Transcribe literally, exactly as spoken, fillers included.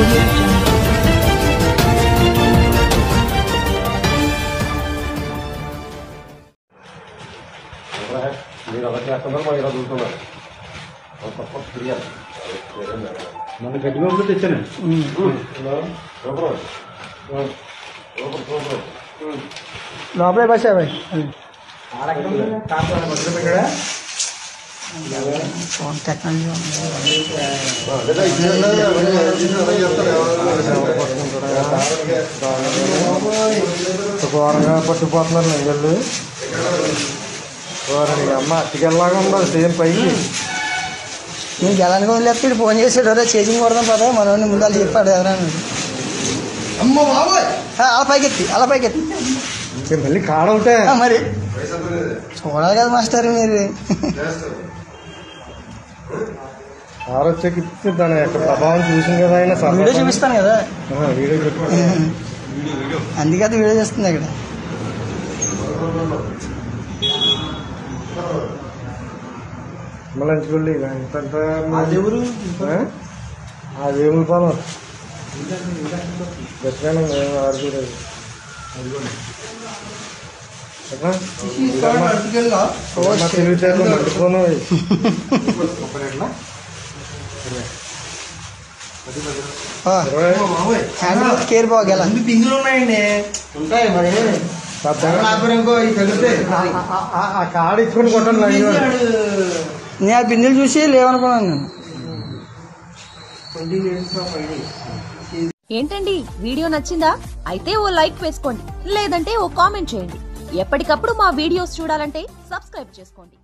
audio jungle. మీరు అలా చేస్తున్నారు మాకు ఇలా చూస్తున్నారు మన గడ్డి బాబులు తెచ్చాను లోపలే బస్ అవి ఫోన్ టెక్నాలజీ ఘోరంగా పట్టుకుపోతున్నారు నెంగళ్ళు అమ్మ అట్టికెళ్ళలాగా ఉండదు సేమ్ పైకి నీకు ఎలాంటి వదిలేస్తాడు ఫోన్ చేసాడు అదే చేసింగ్ కొడదాం పదా మనోడిని ముందు వాళ్ళు చెప్పాడు ఎవరైనా అమ్మ బాబోయ్ అలా పైకెత్తి అలా పైకెత్తి మళ్ళీ కాడవుతే మరి చూడాలి కదా మాస్టర్ మీరు ఆరొచ్చాక ఇస్తే దాని యొక్క ప్రభావం చూసింది కదా ఆయన వీడియో చూపిస్తాను కదా వీడియో చెప్పి అందుకే అది వీడియో చేస్తుంది అక్కడ మళ్ళీ ఎంచుకోండి ఎంత ఆ దేవుడు ఆ దేవుడు పాలన గట్టిగానే ఆడుకోలేదు తెలివితేటలు మండుకోను హ్యాండ్ కేర్ బాగా పింగులు ఉన్నాయండి ఉంటాయి మరి ఆ కాడ ఇచ్చుకొని కొట్టండి నేను ఆ బిందెలు చూసి లేవనుకున్నాను నేను ఏంటండి వీడియో నచ్చిందా? అయితే ఓ లైక్ వేసుకోండి, లేదంటే ఓ కామెంట్ చేయండి. ఎప్పటికప్పుడు మా వీడియోస్ చూడాలంటే సబ్స్క్రైబ్ చేసుకోండి.